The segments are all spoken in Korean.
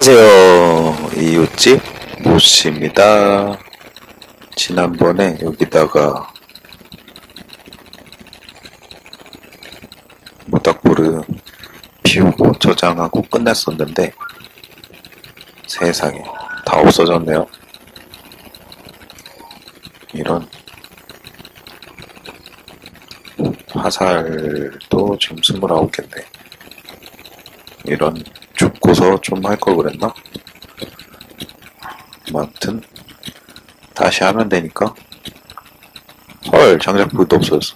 안녕하세요. 이웃집 모씨입니다. 지난번에 여기다가 모닥불을 피우고 저장하고 끝냈었는데 세상에 다 없어졌네요. 이런 화살도 지금 29개인데 이런 죽고서 좀 할 걸 그랬나? 아무튼 다시 하면 되니까. 헐, 장작불도 없어졌어.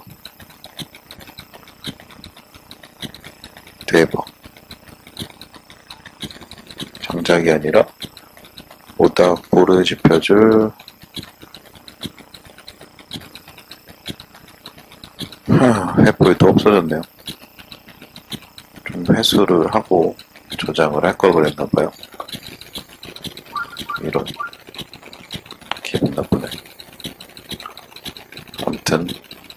대박. 장작이 아니라 모닥불을 지펴줄 횃불도 없어졌네요. 좀 회수를 하고 저장을 할 걸 그랬나봐요. 이런 기분 나쁘네. 아무튼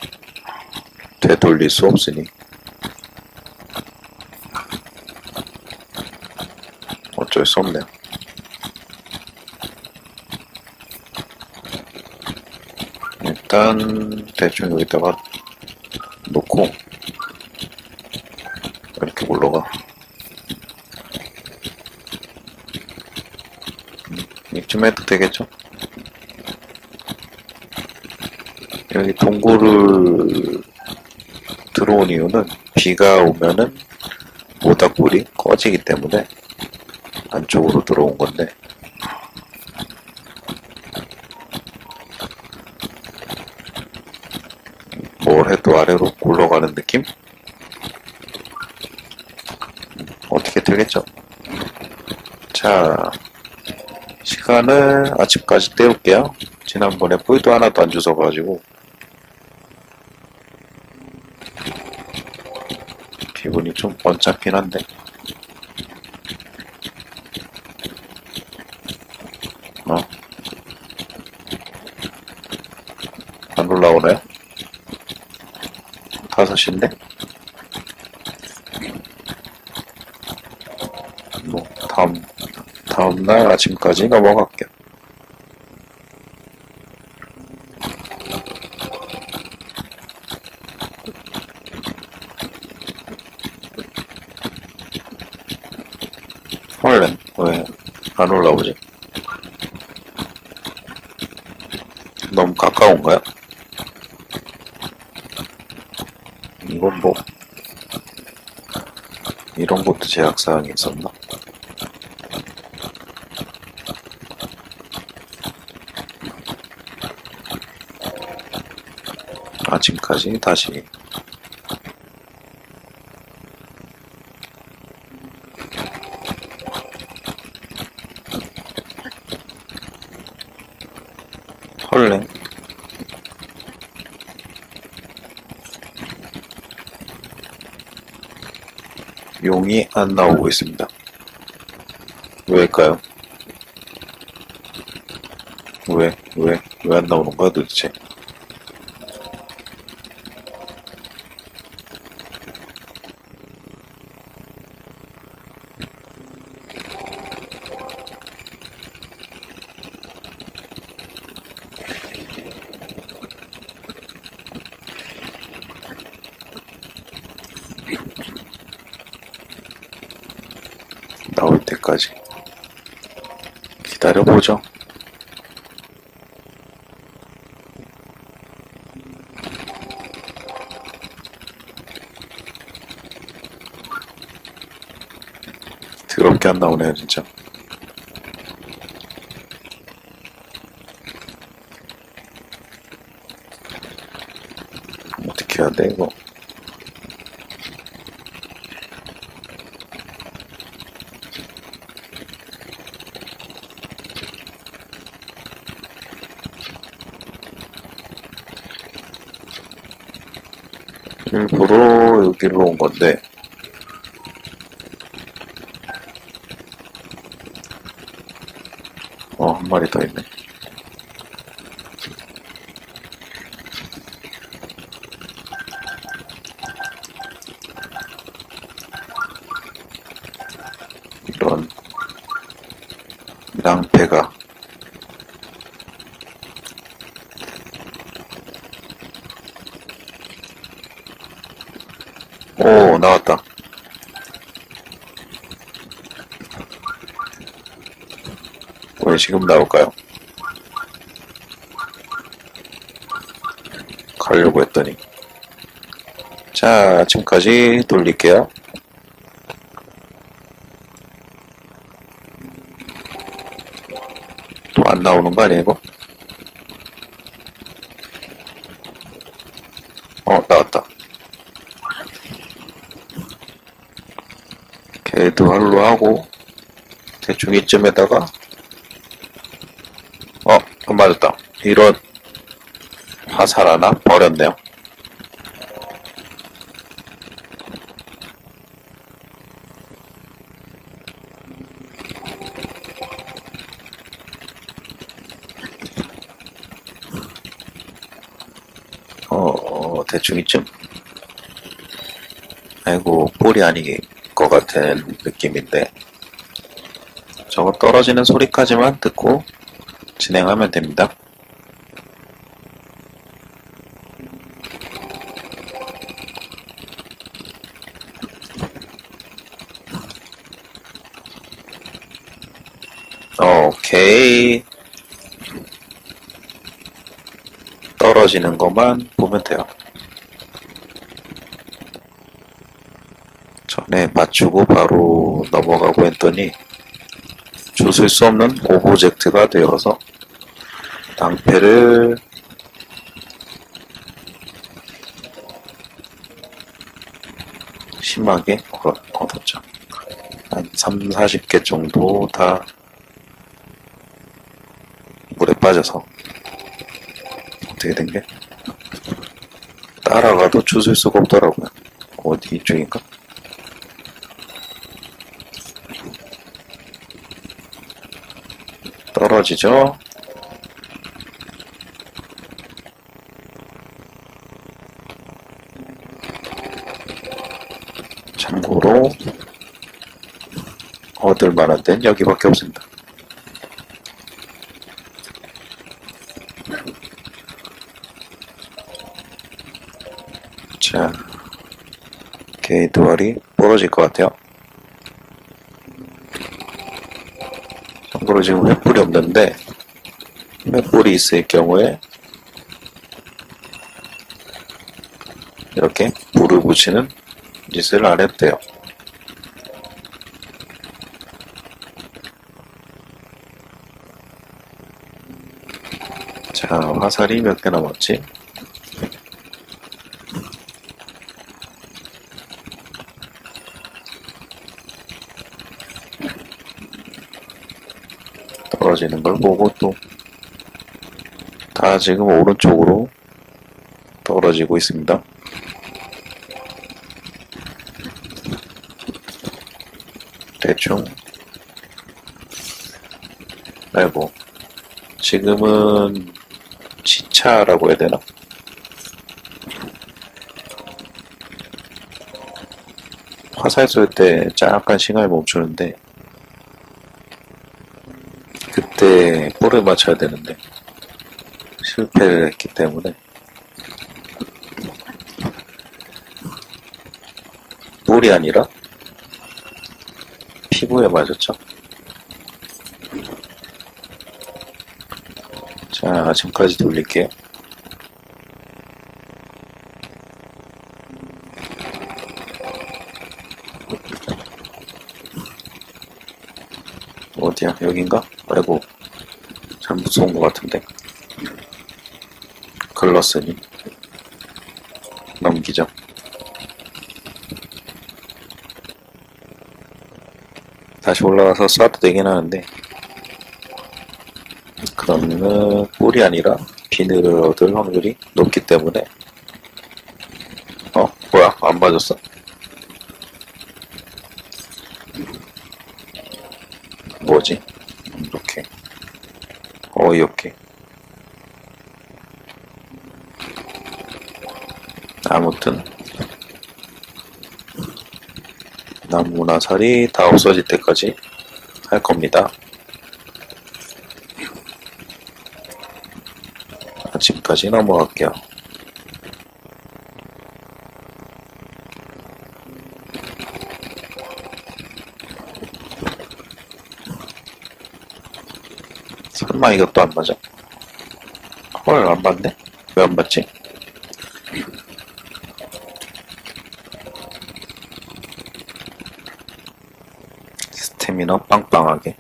되돌릴 수 없으니 어쩔 수 없네요. 일단 대충 여기다가 놓고 이렇게 올라가. 이쯤 해도 되겠죠? 여기 동굴을 들어온 이유는 비가 오면은 모닥불이 꺼지기 때문에 안쪽으로 들어온 건데 뭘 해도 아래로 굴러가는 느낌? 어떻게 되겠죠? 자, 시간을 아침까지 때울게요. 지난번에 뿔도 하나도 안 주워가지고 기분이 좀 번쩍긴 한데 안 올라오나요? 5시인데? 뭐 다음날 아침까지 넘어갈게요. 헐렌 왜 안 올라오지? 너무 가까운가요? 이건 뭐 이런 것도 제약사항이 있었나? 아침까지 다시 헐레 용이 안 나오고 있습니다. 왜일까요? 왜 안 나오는 거야 도대체? 나올 때까지 기다려보죠. 더럽게 안 나오네요 진짜. 어떻게 해야 돼 이거? 일부러 여기로 온 건데 한 마리 더 있네. 이런 낭패가 오 나왔다. 왜 지금 나올까요? 가려고 했더니 자 지금까지 돌릴게요. 또 안 나오는 거 아니야 이거? 나왔다. 걔도 할로 하고 대충 이쯤에다가 맞았다. 이런 화살 하나 버렸네요. 대충 이쯤? 아이고 볼이 아닌 것 같은 느낌인데 저거 떨어지는 소리까지만 듣고 진행하면 됩니다. 오케이. 떨어지는 것만 보면 돼요. 전에 맞추고 바로 넘어가고 했더니 주술 수 없는 오브젝트가 되어서 낭패를 심하게 얻었죠. 한 30-40개 정도 다 물에 빠져서 어떻게 된 게 따라가도 주술 수가 없더라고요. 어디 이쪽인가? 떨어지죠? 참고로 얻을 만한 데는 여기밖에 없습니다. 자, 게이드왈이 부러질 것 같아요. 참고로 지금 횃불이 없는데 횃불이 있을 경우에 이렇게 불을 붙이는 짓을 안 해도 돼요. 자, 화살이 몇 개 남았지? 떨어지는 걸 보고 또 다 지금 오른쪽으로 떨어지고 있습니다. 대충 아이고 지금은 시차라고 해야 되나? 화살 쏠 때 잠깐 시간이 멈추는데 그때 볼을 맞춰야 되는데 실패를 했기 때문에 볼이 아니라 피부에 맞았죠. 자, 지금까지 돌릴게요. 어디야? 여긴가? 아이고, 잘못 쏜 것 같은데. 글렀으니 넘기죠. 다시 올라가서 쏴도 되긴 하는데 그러면은 뿔이 아니라 비늘을 얻을 확률이 높기 때문에 뭐야? 안 맞았어? 뭐지? 이렇게 어이없게 아무튼 나무나살이 다 없어질 때까지 할 겁니다. 지금까지 넘어갈게요. 설마 이것도 안 맞아? 헐, 안 맞네? 왜 안 맞지? 스태미너 빵빵하게.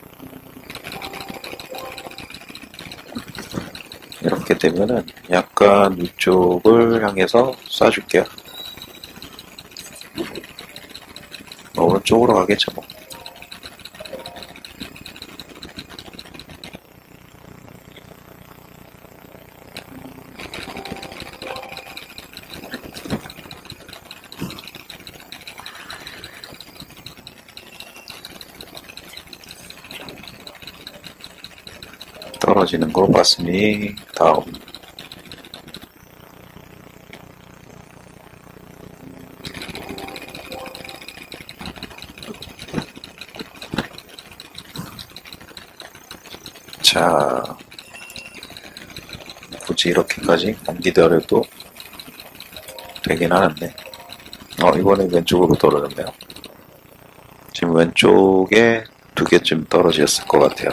이렇게 되면은 약간 위쪽을 향해서 쏴줄게요. 오른쪽으로 가겠죠 뭐. 떨어지는 거 봤으니 다음. 자, 굳이 이렇게까지 안 기다려도 되긴 하는데, 이번엔 왼쪽으로 떨어졌네요. 지금 왼쪽에 2개쯤 떨어졌을 것 같아요.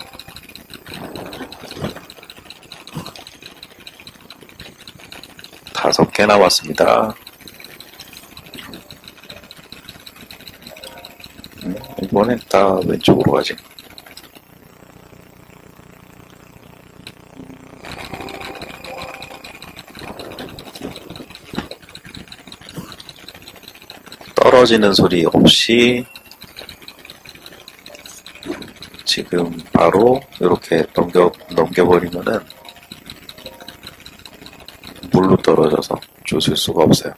다섯 개 남았습니다. 이번엔 다 왼쪽으로 가지. 떨어지는 소리 없이 지금 바로 이렇게 넘겨버리면은 물로 떨어져서 주술 수가 없어요.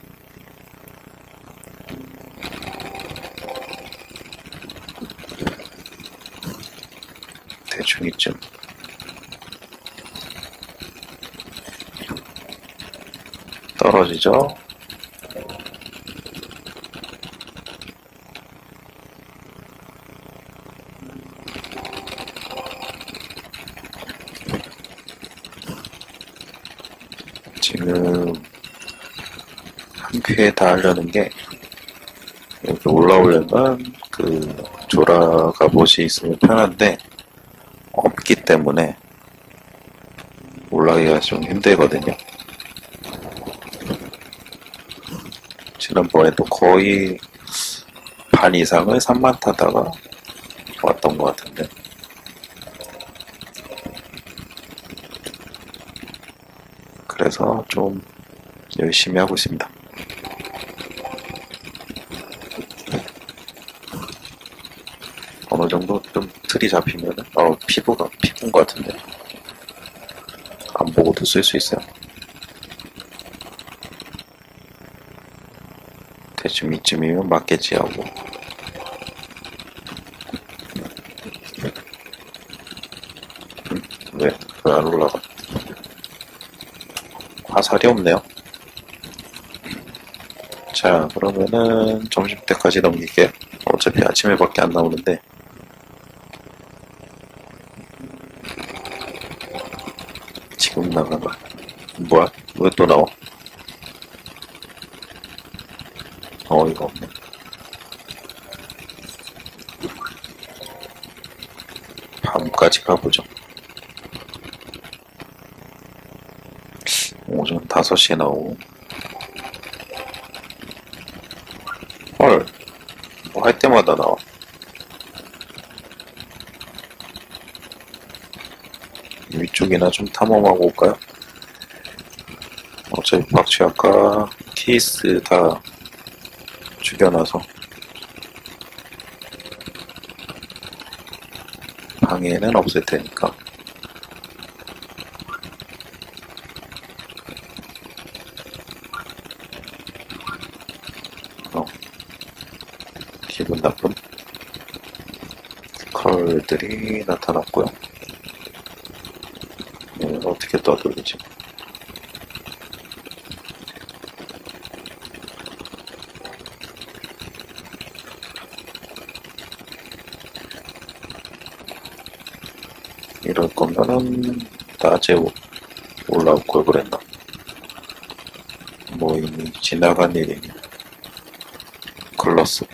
대충 이쯤. 떨어지죠? 지금 한 큐에 다 하려는 게 여기 올라오려면 그 조라 갑옷이 있으면 편한데 없기 때문에 올라가기가 좀 힘들거든요. 지난번에도 거의 반 이상을 3만 타다가 왔던 것 같은데 그래서 좀 열심히 하고 있습니다. 어느 정도 좀 틀이 잡히면은 피부인 것 같은데 안 보고도 쓸 수 있어요. 대충 이쯤이면 맞겠지 하고. 왜 안 올라가? 화살이 없네요. 자, 그러면은 점심때까지 넘길게요. 어차피 아침에밖에 안 나오는데 지금 나가봐. 뭐야? 왜 또 나와? 이거 없네. 밤까지 가보죠. 오전 5시에 나오고. 헐, 뭐 할 때마다 나와. 위쪽이나 좀 탐험하고 올까요? 어차피 박쥐 아까 케이스 다 죽여놔서 방해는 없을 테니까. 기분 나쁜 컬들이 나타났고요. 어떻게 떠돌리지? 이럴 거면은 낮에 올라올 걸 그랬나? 뭐 이미 지나간 일이니. 글렀어.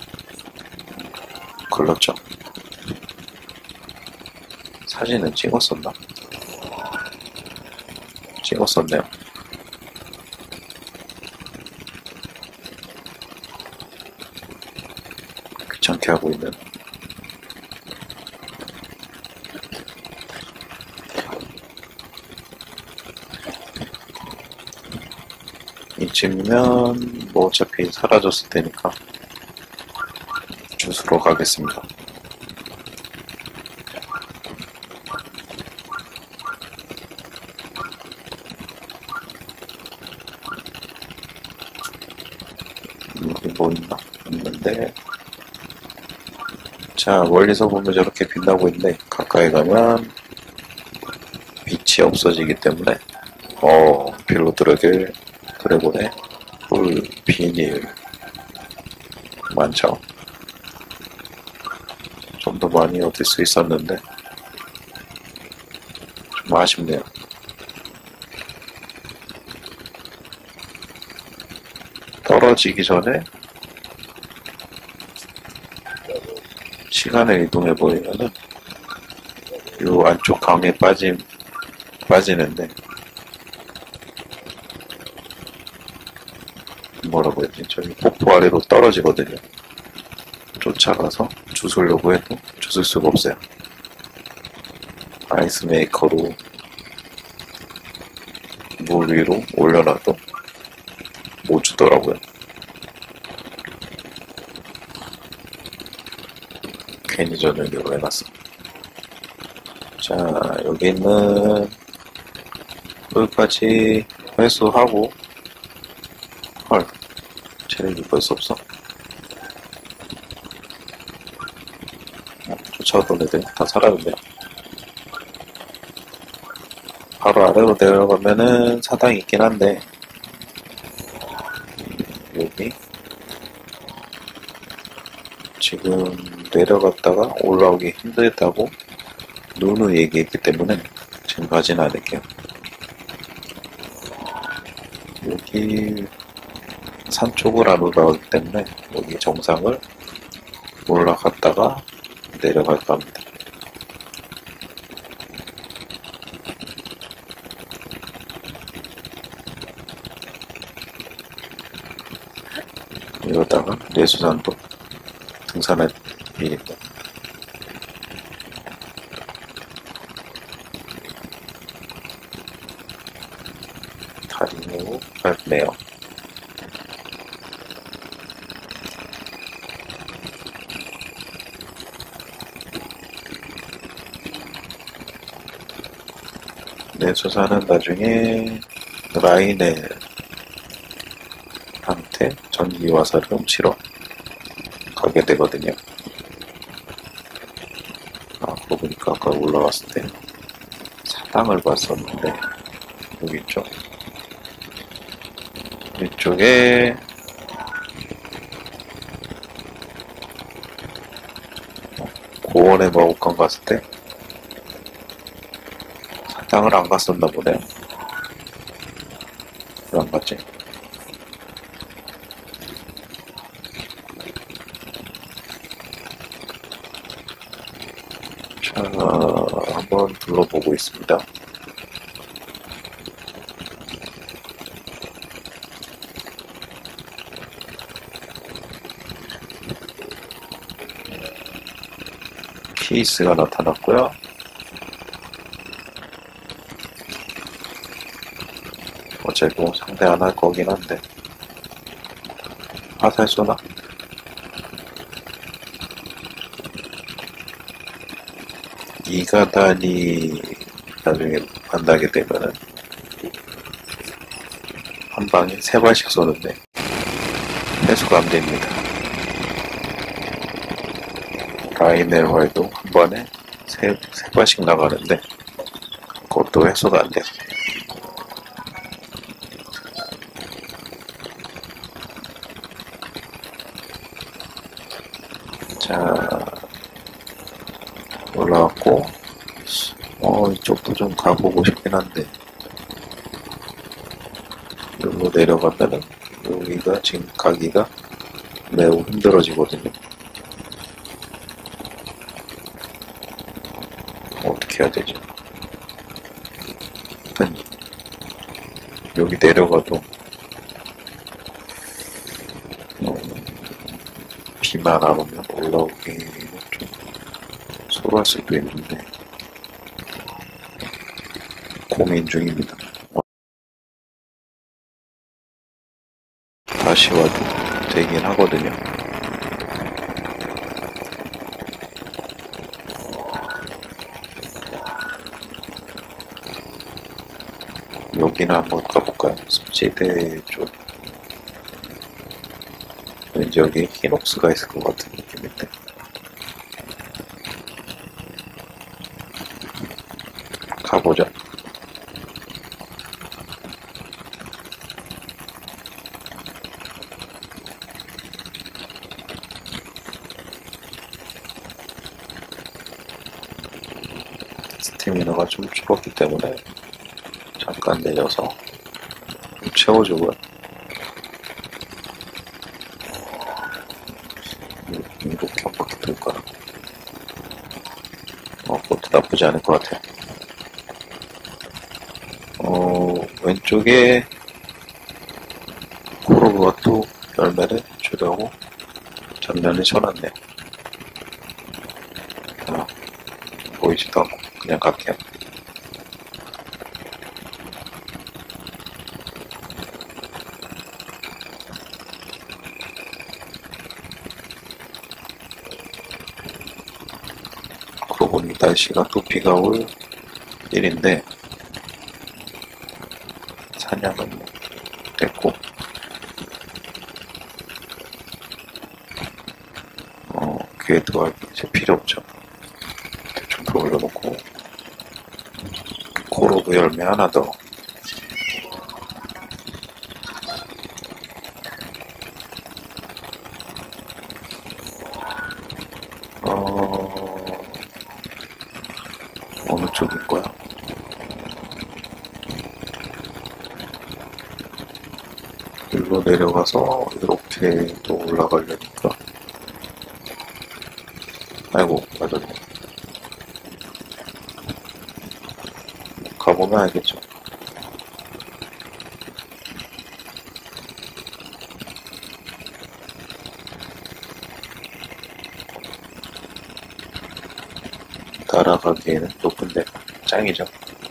글렀죠. 사진은 찍었었나? 찍었었네요. 귀찮게 하고 있는. 이쯤이면 뭐 어차피 사라졌을 테니까 주스로 가겠습니다. 여기 뭐 있나? 없는데. 자, 멀리서 보면 저렇게 빛나고 있는데 가까이 가면 빛이 없어지기 때문에 필로드래곤 드래곤의 뿔 비닐 많죠. 좀 더 많이 얻을 수 있었는데 좀 아쉽네요. 떨어지기 전에 시간을 이동해 보이면은 요 안쪽 강에 빠지는데 뭐라고 해야 되지? 저기 폭포 아래로 떨어지거든요. 쫓아가서 주우려고 해도 주울 수가 없어요. 아이스 메이커로 물 위로 올려놔도 못 주더라고요. 괜히 저녁으로 해놨어. 자, 여기 있는 여기까지 회수하고 헐, 체력이 벌써 없어. 쫓아오던 애들 다 사라졌네요. 바로 아래로 내려가면은 사당이 있긴 한데 여기 지금 내려갔다가 올라오기 힘들다고 누누 얘기했기 때문에 지금 가지는 않을게요. 여기 산 쪽으로 안 올라오기 때문에 여기 정상을 올라갔다가 내려갈까 합니다. 이러다가 뇌수산도 등산할 일입니다. 다리 매우 밝네요. 뇌수산은 나중에 라인의 한테 전기 화살을 훔치러 가게 되거든요. 그거 보니까 아까 올라왔을 때 사당을 봤었는데 여기 있죠. 이쪽에 고원의 마법관 갔을 때 사당을 안 갔었나 보네요. 왜 안 갔지? 자, 한번 둘러보고 있습니다. 케이스가 나타났고요. 어차피 뭐 상대 안 할 거긴 한데 화살 쏘나? 이가단이 나중에 만나게 되면은 한 방에 3발씩 쏘는데 회수가 안 됩니다. 라이넬화에도 한 번에 3발씩 나가는데 그것도 회수가 안 돼요. 자, 올라왔고 이쪽도 좀 가보고 싶긴 한데 일로 내려가면은 여기가 지금 가기가 매우 힘들어지거든요. 어떻게 해야 되지? 일단 여기 내려가도 비만 안 오면 올라오기는 좀 소로할 수도 있는데 고민 중입니다. 다시 와도 되긴 하거든요. 여기는 한번 가볼까요? 습지대 쪽. 왠지 여기 히녹스가 있을 것 같은 느낌인데. 가보자. 스태미너가 좀 줄었기 때문에 잠깐 내려서 좀 채워주고요. 이렇게 한 바퀴 돌까? 그것도 나쁘지 않을 것 같아요. 왼쪽에 코로브가 또 열매를 주려고 전면을 쳐놨네요. 보이지도 않고 그냥 갈게요. 그러고 보니 날씨가 또 비가 올 일인데 사냥은 됐고 궤도가 이제 필요 없죠. 대충 올려놓고 코로브 열매 하나 더 어느 쪽인 거야? 일로 내려가서 이렇게 또 올라가려니까 아이고 맞았네. 가보면 알겠죠. 날아가기에는 높은데 짱이죠.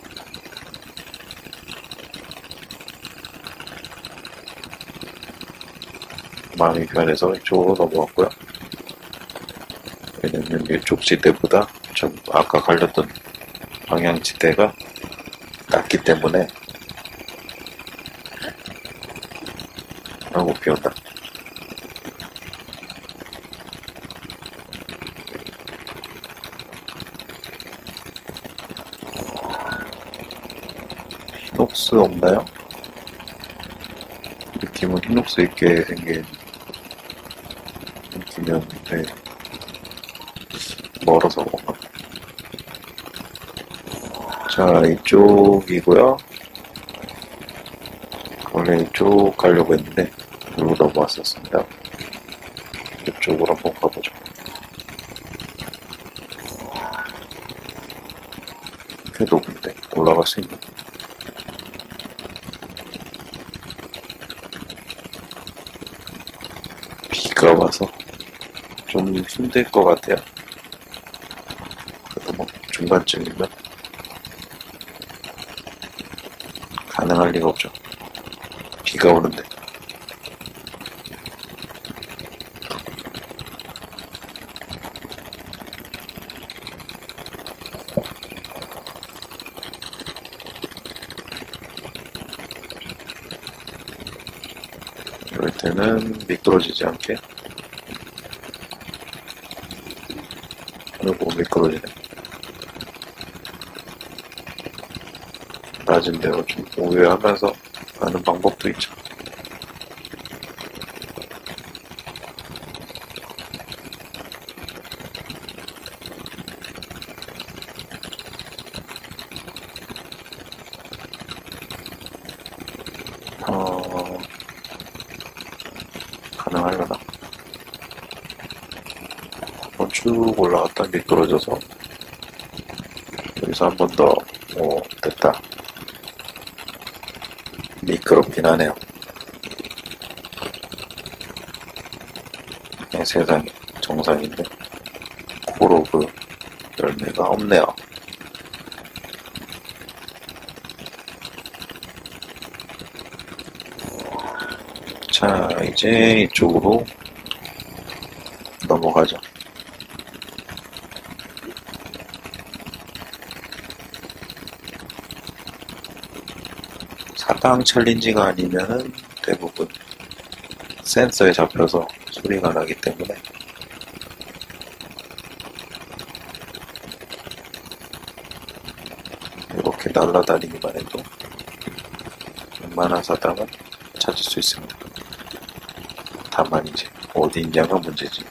마음이 편해서 이쪽으로 넘어왔고요. 왜냐면 이쪽 지대보다 좀 아까 갈렸던 방향지대가 낮기 때문에. 아이고 비온다. 히녹스 없나요? 느낌은 히녹스 있게 생긴 느낌이었는데 멀어서 그런가? 자, 이쪽이고요. 원래 이쪽 가려고 했는데 여기로 넘어왔었습니다. 이쪽으로 한번 가보죠. 꽤 높은데 올라갈 수 있는. 비가 와서 좀 힘들 것 같아요. 그래도 뭐 중간쯤이면 가능할 리가 없죠. 비가 오는데. 이럴 때는 미끄러지지 않게. 그리고 미끄러지네. 낮은 데로 좀 우회하면서 가는 방법도 있죠. 쭉 올라갔다 미끄러져서 여기서 한 번 더, 됐다. 미끄럽긴 하네요. 세상에 정상인데 코로그 열매가 없네요. 자, 이제 이쪽으로 넘어가죠. 사당 챌린지가 아니면은 대부분 센서에 잡혀서 소리가 나기 때문에 이렇게 날아다니기만 해도 웬만한 사당은 찾을 수 있습니다. 다만 이제 어디 있냐가 문제지.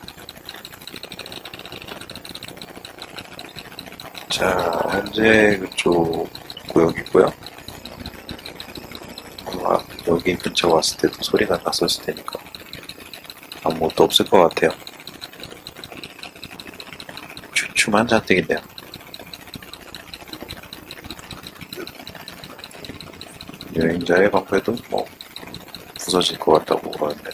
자, 현재 그쪽 구역이고요. 아마 여기 근처 왔을 때도 소리가 났었을 테니까 아무것도 없을 것 같아요. 주춤한 잔뜩인데요. 여행자의 방패도 뭐 부서질 것 같다고 그러는데,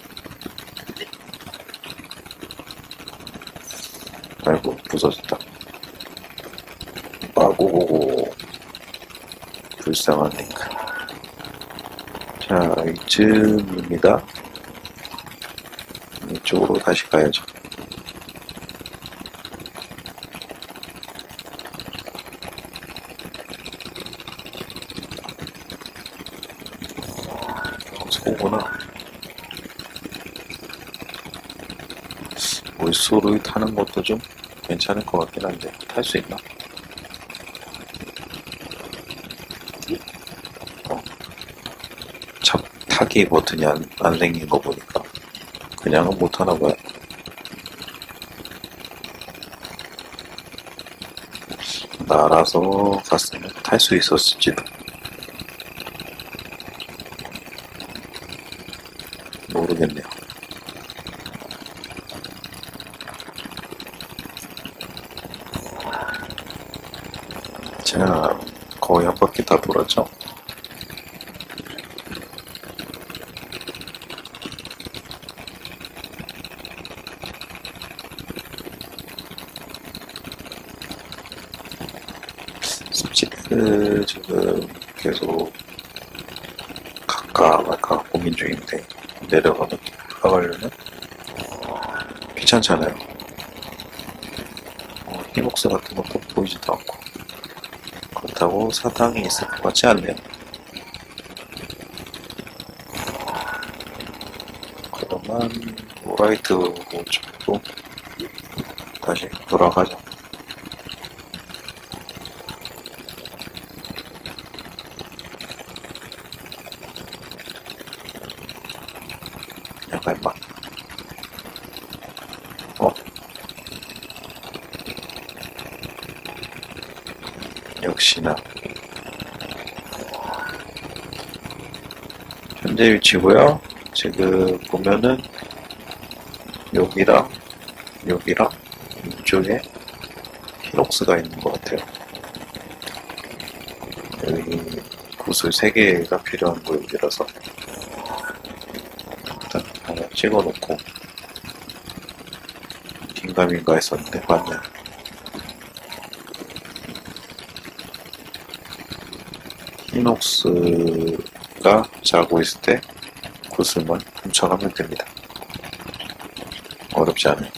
아이고 부서졌다. 아고고고 불쌍한 링크. 자, 이쯤입니다. 이쪽으로 다시 가야죠. 소구나. 물소를 타는 것도 좀 괜찮을 것 같긴 한데 탈 수 있나? 타기 버튼이 안 생긴 거 보니까 그냥은 못 하나 봐요. 날아서 갔으면 탈 수 있었을지도. 모르겠네요. 자, 거의 한 바퀴 다 돌았죠? 스치크 지금 계속 갈까 말까 고민 중인데, 올라가려면 귀찮잖아요. 히복스 같은 것도 보이지도 않고, 그렇다고 사당이 있을 것 같지 않네요. 그러면 오라이트 쪽으로 다시 돌아가죠. 약간 막 역시나 현재 위치고요. 지금 보면은 여기랑 이쪽에 히녹스가 있는 것 같아요. 여기 구슬 3개가 필요한 구역이라서 일단 하나 찍어놓고 긴가민가 했었는데 맞네. 히녹스가 자고 있을 때 구슬만 훔쳐가면 됩니다. 어렵지 않아요.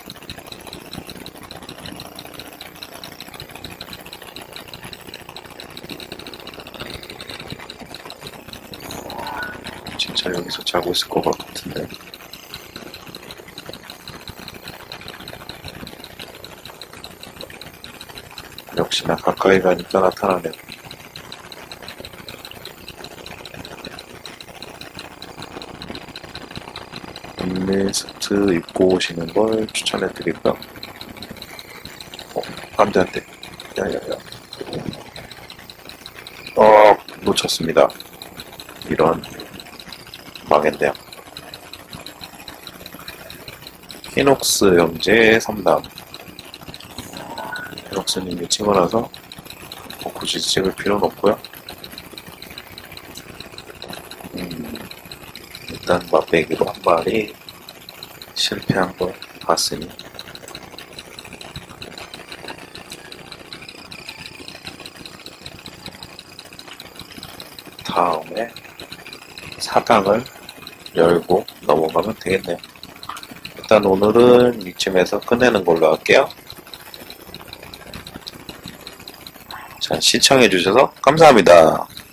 진짜 여기서 자고 있을 것 같은데. 역시나 가까이 가니까 나타나네요. 윈리스트 입고 오시는 걸 추천해드릴까? 안 돼. 야야야. 놓쳤습니다. 이런, 망했네요. 히녹스 형제 3남. 럭스님이 찍어놔서 뭐 굳이 찍을 필요는 없고요. 일단 맛배기로 한 마리 실패한 걸 봤으니 다음에 사당을 열고 넘어가면 되겠네요. 일단 오늘은 이쯤에서 끝내는 걸로 할게요. 자, 시청해주셔서 감사합니다.